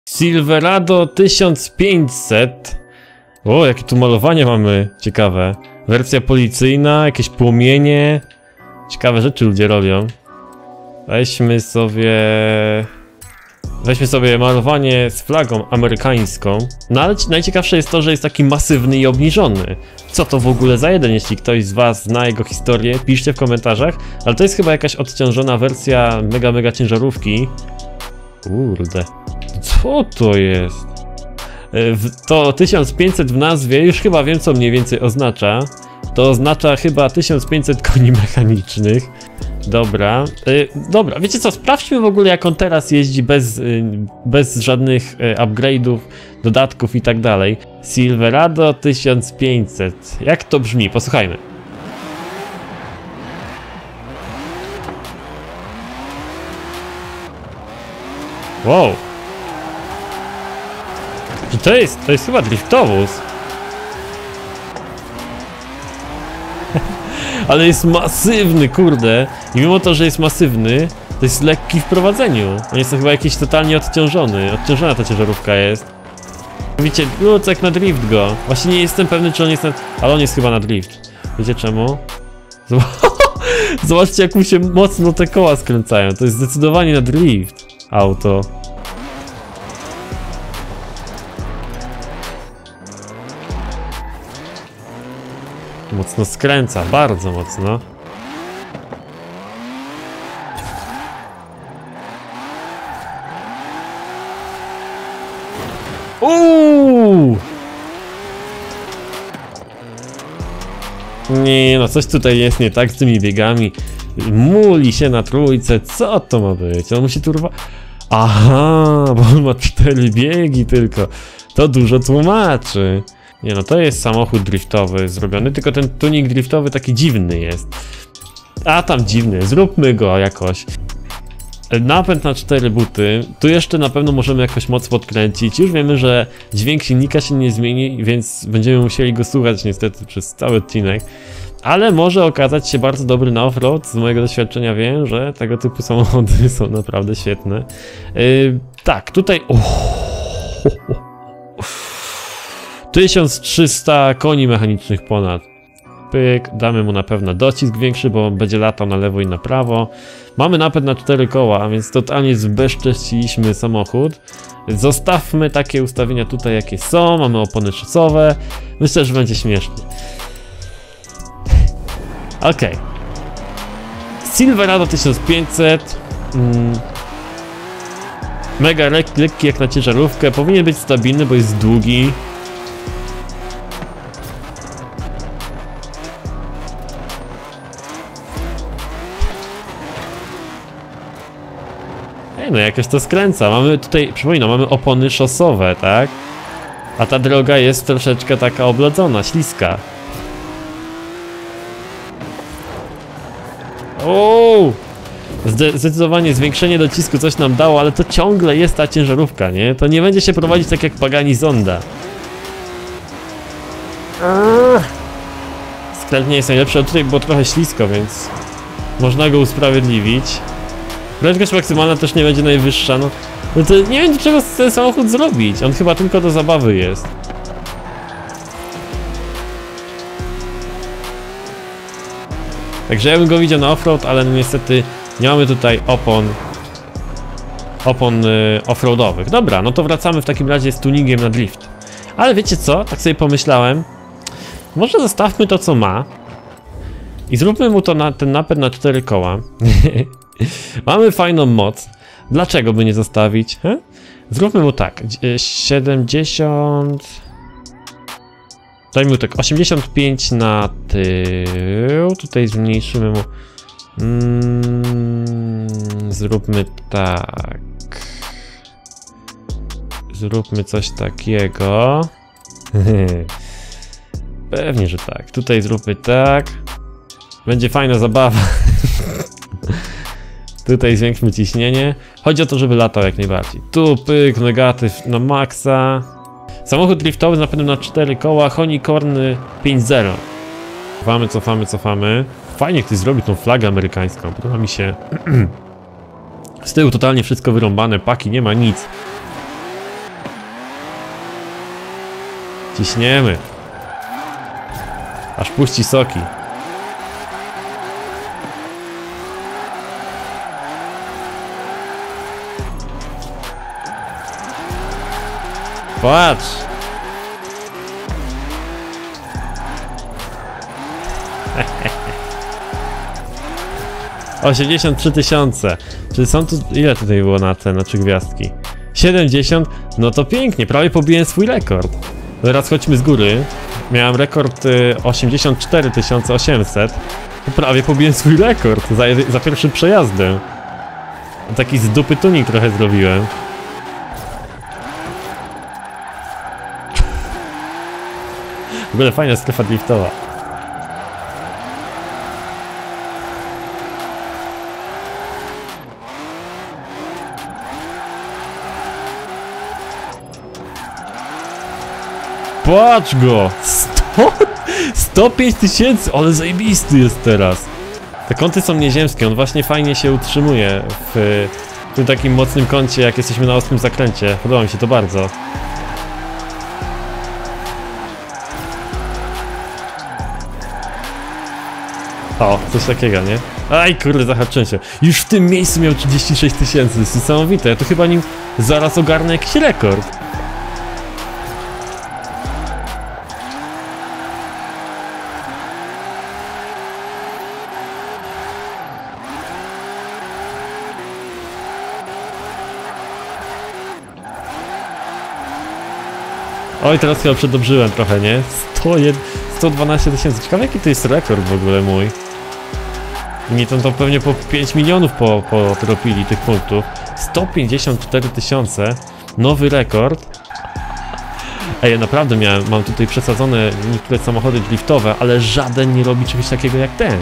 Silverado 1500. O, jakie tu malowanie mamy ciekawe. Wersja policyjna, jakieś płomienie. Ciekawe rzeczy ludzie robią. Weźmy sobie malowanie z flagą amerykańską. No ale najciekawsze jest to, że jest taki masywny i obniżony. Co to w ogóle za jeden? Jeśli ktoś z was zna jego historię, piszcie w komentarzach. Ale to jest chyba jakaś odciążona wersja mega ciężarówki. Kurde. Co to jest? To 1500 w nazwie, już chyba wiem co mniej więcej oznacza. To oznacza chyba 1500 koni mechanicznych. Dobra, dobra, wiecie co, sprawdźmy w ogóle jak on teraz jeździ bez żadnych upgrade'ów, dodatków i tak dalej. Silverado 1500, jak to brzmi? Posłuchajmy. Wow. To jest chyba driftowóz. Ale jest masywny, kurde. I mimo to, że jest masywny, to jest lekki w prowadzeniu. On jest chyba jakiś totalnie odciążony. Odciążona ta ciężarówka jest. Widzicie, jak na drift go. Właśnie nie jestem pewny, czy on jest na... Ale on jest chyba na drift. Wiecie czemu? Zobaczcie, jak mu się mocno te koła skręcają. To jest zdecydowanie na drift auto. Mocno skręca, bardzo mocno. Nie no, coś tutaj jest nie tak z tymi biegami. Muli się na trójce, co to ma być? On musi turwa... Aha, bo on ma 4 biegi tylko. To dużo tłumaczy. Nie no, to jest samochód driftowy zrobiony, tylko ten tuning driftowy taki dziwny jest. A tam dziwny, zróbmy go jakoś. Napęd na 4 buty, tu jeszcze na pewno możemy jakoś moc podkręcić. Już wiemy, że dźwięk silnika się nie zmieni, więc będziemy musieli go słuchać niestety przez cały odcinek. Ale może okazać się bardzo dobry na offroad, z mojego doświadczenia wiem, że tego typu samochody są naprawdę świetne. Tak, tutaj... 1300 koni mechanicznych ponad. Pyk, damy mu na pewno docisk większy, bo będzie latał na lewo i na prawo. Mamy napęd na 4 koła, a więc totalnie zbezcześciliśmy samochód. Zostawmy takie ustawienia tutaj, jakie są. Mamy opony szosowe. Myślę, że będzie śmiesznie. Ok. Silverado 1500. Mega lekki jak na ciężarówkę. Powinien być stabilny, bo jest długi. No jakoś to skręca. Mamy tutaj, przypominam, mamy opony szosowe, tak? A ta droga jest troszeczkę taka oblodzona, śliska. O! Zdecydowanie zwiększenie docisku coś nam dało, ale to ciągle jest ta ciężarówka, nie? To nie będzie się prowadzić tak jak Pagani Zonda. Skręt nie jest najlepszy, a tutaj było trochę ślisko, więc można go usprawiedliwić. Prędkość maksymalna też nie będzie najwyższa, no to nie wiem, do czego ten samochód zrobić. On chyba tylko do zabawy jest. Także ja bym go widział na offroad, ale no niestety nie mamy tutaj opon offroadowych. Dobra, no to wracamy w takim razie z tuningiem na drift. Ale wiecie co? Tak sobie pomyślałem. Może zostawmy to, co ma. I zróbmy mu to ten napęd na 4 koła. Mamy fajną moc. Dlaczego by nie zostawić? Zróbmy mu tak. 70... Dajmy mu tak 85 na tył. Tutaj zmniejszymy mu. Zróbmy tak. Zróbmy coś takiego. Pewnie, że tak. Tutaj zróbmy tak. Będzie fajna zabawa. Tutaj zwiększmy ciśnienie. Chodzi o to, żeby latał jak najbardziej. Tu pyk, negatyw na maksa. Samochód driftowy z napędem na 4 koła, Honeycorn 5.0. Cofamy. Fajnie ktoś zrobi tą flagę amerykańską. Podoba mi się. Z tyłu totalnie wszystko wyrąbane, paki, nie ma nic. Ciśniemy. Aż puści soki. Patrz! $83 000. Czyli są tu... Ile tutaj było na te, na 3 gwiazdki? 70? No to pięknie, prawie pobiłem swój rekord. Teraz chodźmy z góry. Miałem rekord 84 800. Prawie pobiłem swój rekord za pierwszym przejazdem. Taki z dupy tuning trochę zrobiłem. W ogóle fajna strefa driftowa. Patrz go! 105 000, ale zajebisty jest teraz. Te kąty są nieziemskie, on właśnie fajnie się utrzymuje w tym takim mocnym kącie, jak jesteśmy na ostrym zakręcie. Podoba mi się to bardzo. O, coś takiego, nie? Aj kurde, zahaczyłem się. Już w tym miejscu miał 36 000, to jest niesamowite. Ja to chyba nim zaraz ogarnę jakiś rekord. Oj, teraz chyba przedobrzyłem trochę, nie? 112 000. Ciekawe jaki to jest rekord w ogóle mój. Nie, to pewnie po 5 milionów potropili tych punktów. 154 000. Nowy rekord. Ej, ja naprawdę mam tutaj przesadzone niektóre samochody driftowe, ale żaden nie robi czegoś takiego jak ten.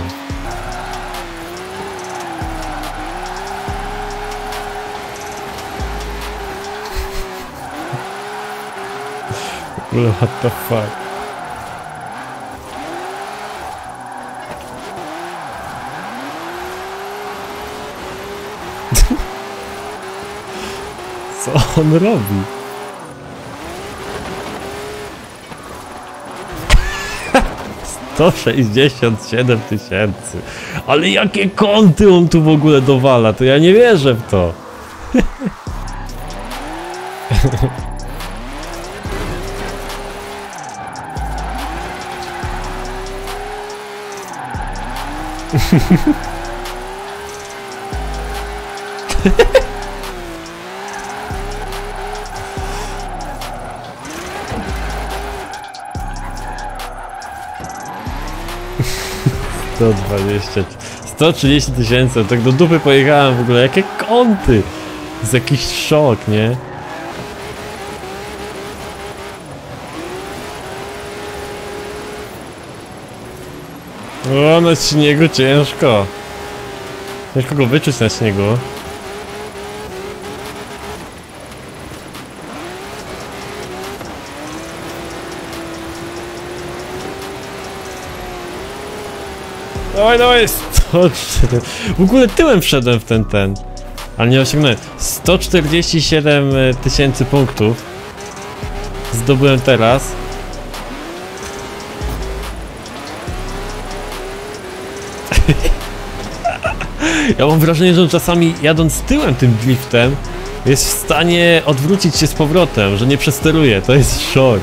What the fuck? Co on robi? $167 000. Ale jakie kąty on tu w ogóle dowala, to ja nie wierzę w to. To 130 000, tak do dupy pojechałem w ogóle, jakie kąty! To jest jakiś szok, nie? O, na śniegu ciężko. Ciężko go wyczuć na śniegu. Dawaj, 104. W ogóle tyłem wszedłem w ten. Ale nie osiągnąłem. 147 000 punktów. Zdobyłem teraz. Ja mam wrażenie, że czasami jadąc tyłem tym driftem jest w stanie odwrócić się z powrotem, że nie przesteruje. To jest szok.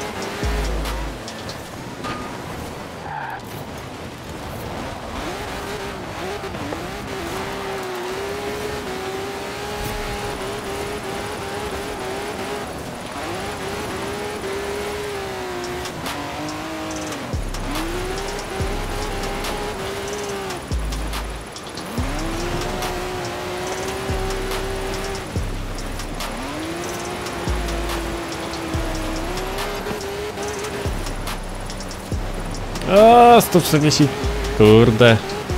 O, 140. Kurde.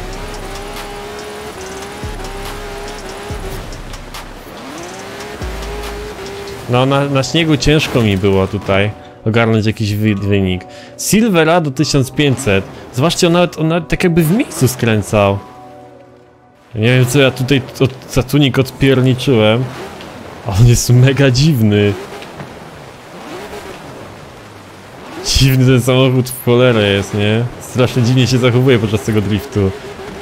No, na śniegu ciężko mi było tutaj ogarnąć jakiś wynik. Silverado 1500. Zobaczcie, on nawet tak jakby w miejscu skręcał. Nie wiem, co ja tutaj za tunik odpierniczyłem. A on jest mega dziwny. Dziwny ten samochód w cholerę jest, nie? Strasznie dziwnie się zachowuje podczas tego driftu.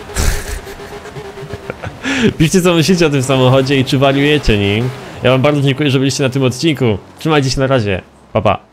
Piszcie co myślicie o tym samochodzie i czy wariujecie nim. Ja wam bardzo dziękuję, że byliście na tym odcinku. Trzymajcie się, na razie. Pa, pa.